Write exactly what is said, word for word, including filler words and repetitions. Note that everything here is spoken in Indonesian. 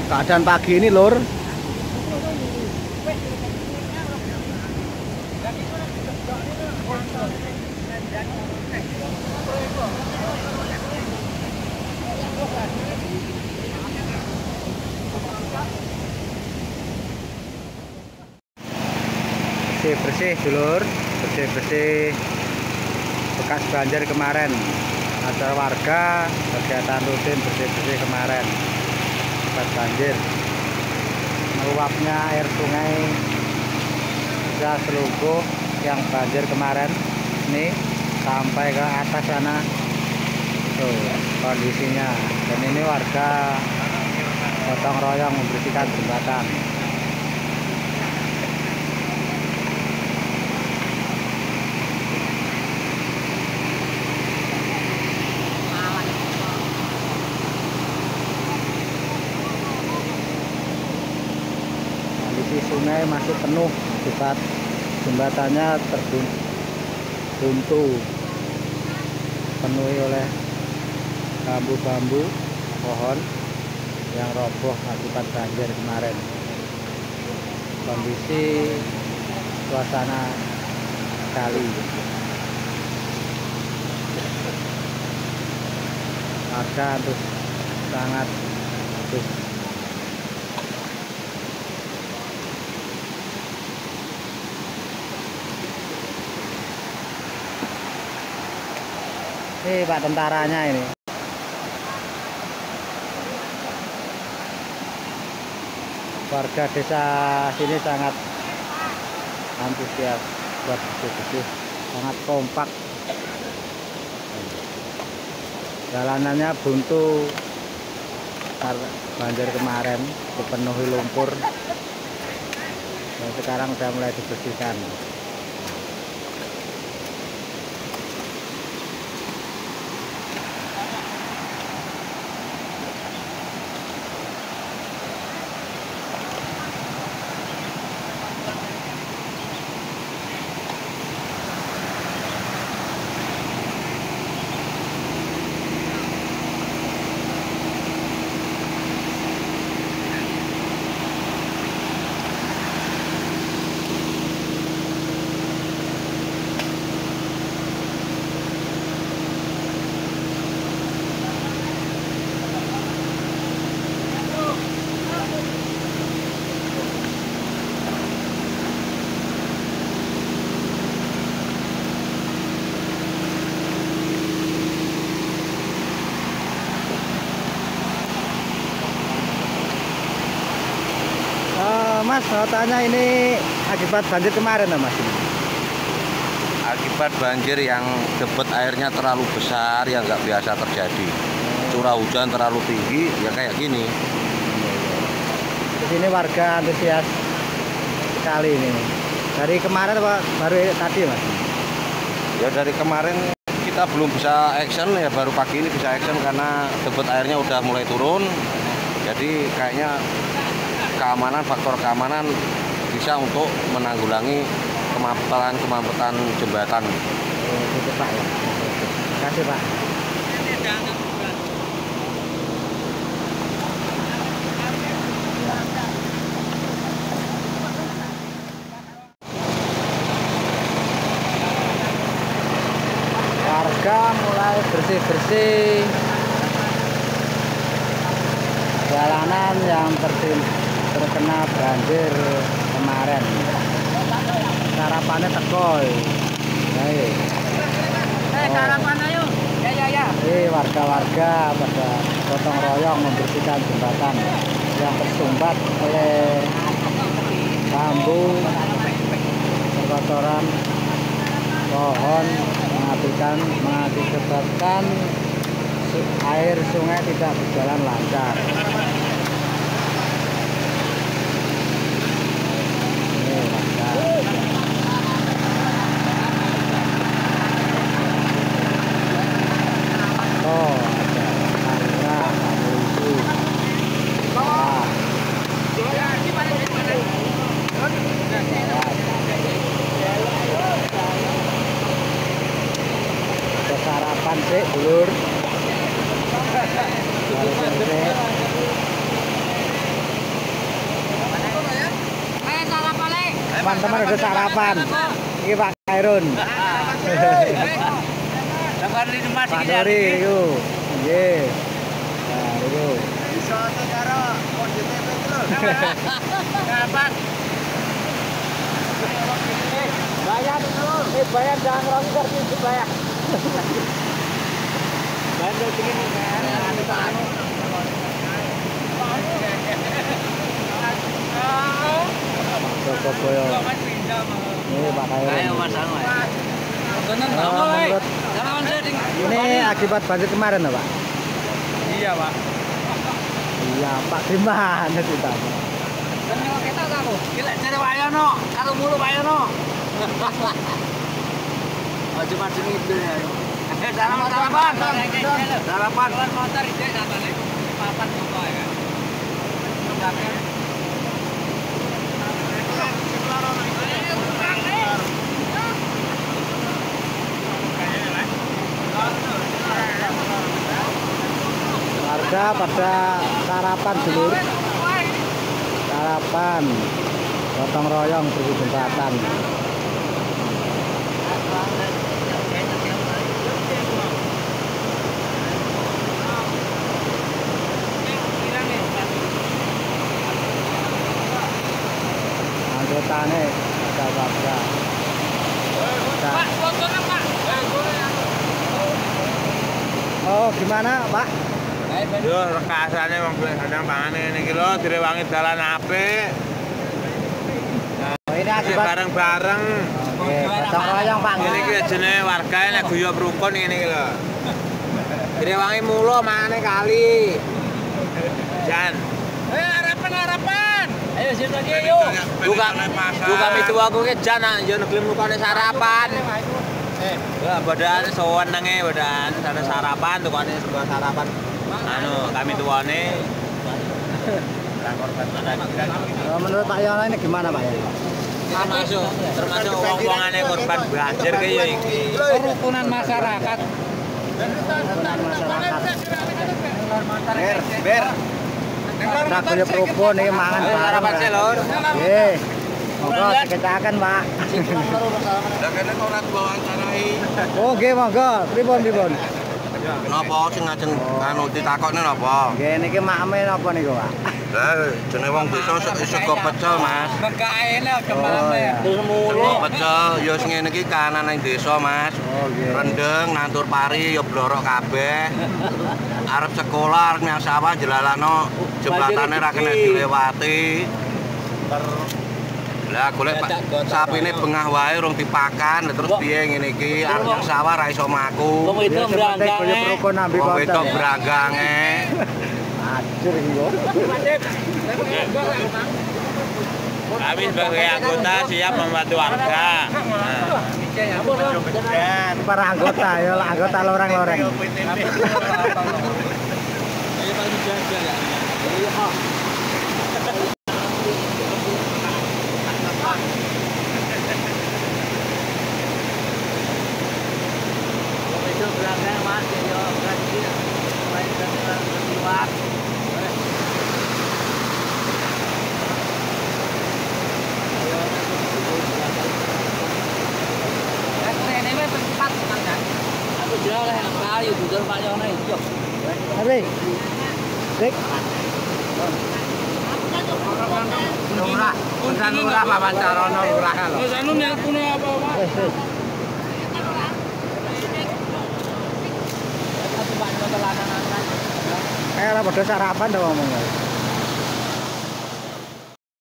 Keadaan pagi ini, Lur. Bersih-bersih, Dulur. Bersih-bersih bekas banjir kemarin. Ada warga kegiatan rutin bersih-bersih kemarin bekas banjir. Meluapnya air sungai bisa selungguh yang banjir kemarin ini sampai ke atas sana. Tuh kondisinya. Dan ini warga gotong royong membersihkan jembatan. Kondisi sungai masih penuh akibat jembatannya terbuntu, penuhi oleh bambu-bambu pohon yang roboh akibat banjir kemarin. Kondisi suasana kali warga terus sangat terus ini Pak tentaranya ini. Warga desa sini sangat antusias buat bersih-bersih, sangat kompak. Jalanannya buntu karena banjir kemarin, dipenuhi lumpur. Dan sekarang sudah mulai dibersihkan. Mas, mau tanya ini akibat banjir kemarin Mas? Akibat banjir yang debit airnya terlalu besar yang nggak biasa terjadi. Curah hujan terlalu tinggi ya kayak gini. Di sini warga antusias sekali ini. Dari kemarin apa baru tadi Mas? Ya dari kemarin kita belum bisa action ya, baru pagi ini bisa action karena debit airnya udah mulai turun. Jadi kayaknya keamanan, faktor keamanan bisa untuk menanggulangi kemacetan-kemacetan jembatan. Oh, itu Pak ya. Terima kasih Pak. Warga mulai bersih-bersih jalanan yang tertimpa terkena banjir kemarin. Sarapannya tekoy. Hei. Eh, sarapan ayo. Ya ya ya. Ini warga-warga pada gotong royong membersihkan jembatan yang tersumbat oleh bambu, kotoran pohon mengakibatkan mengakibatkan air sungai tidak berjalan lancar. Sarapan sih, Dulur. Sarapan sih. Teman-teman udah sarapan. Ini Pak Khairun. Sabar di rumah Pak Dori itu. Nggih. Nah, itu. Iso karo kode T P itu lho. Kapan? Bayar dulu. Eh bayar jangan ngerongi kartu bayar. Bayar dulu segini kan. Anu anu. Surabaya. Ini Pak Khairun. Ayo Mas anu. Tenang Oh, menurut ini akibat banjir kemarin, Pak? Iya, Pak. Iya, Pak gimana sih, Pak? Kan nyawa kita kamu. Gila cari wayono, karo mulu wayono. Oh, cuma itu ya. Eh, sarapan, sarapan. Sarapan. Motor itu katanya papan kok ya. Warga pada sarapan dulu. Sarapan. Gotong royong di jembatan. Anggotanya ada warga. Pak, fotonya Pak. Oh, gimana, Pak? Yo rekasane wong kadang pangane niki lho direwangi dalan apik. Oh, ini Nah, akibat bareng-bareng. Oke, gotong royong, Pak. Ini iki jenenge wargae nek guyub rukun ngene iki lho. Direwangi mulo mangane kali. Jan. Eh, harapan-harapan. Ayo sini lagi yuk. Buka buka mitu aku ke jan yo neglim lukane sarapan. Eh, Ya badan senenge badan sana sarapan tukane sebuah sarapan. Anu kami tuane Oh, menurut Pak Yono ini gimana, Pak ya? termasuk termasuk wong-wongane korban banjir ki ya iki. kerukunan masyarakat. Kerukunan masyarakat. Ber, ber. Kita guyub rukun ini mangan Ayo bareng. sarapan sih, Lur. Nggih. Monggo dikecakaken, Pak. Lah kene kok ora wawancarai. Oh, nggih monggo. Pripun pripun? Napa sing ngajeng anu ditakokne napa? Nggih niki makme napa niku, Pak? Lah jenenge wong desa sego pecel, Mas. Mengkaene Oh, kemana ya. Sego pecel ya sing ngene iki kahanan ning desa, Mas. Oh, nggih. Rendeng, nantur pari ya blorok kabeh. Arep sekolah, arep nyang sawah jelalano jembatane ra kena dilewati. Lah golek Pak sapine bengah wae urung dipakan terus piye ngene iki arep nyang sawah ra iso mlaku. Wong itu Ya, sing penting guyub beranggange. rukun nambi Wong konten. wedok ya. beranggange. Ajur iki kok. Kami sebagai anggota siap membantu warga. Nah, Para anggota ya, anggota loreng-loreng. Itu beranggange Mas yo berarti main dengan luar. Aku jauh lah kayu budal Pak Yono itu. Tapi Dik, Lurah, urusan lurah Pak Pancarono lurah lho. Wis anu nyakune apa-apa. wis wis. Kayak ora padha sarapan to ngomong.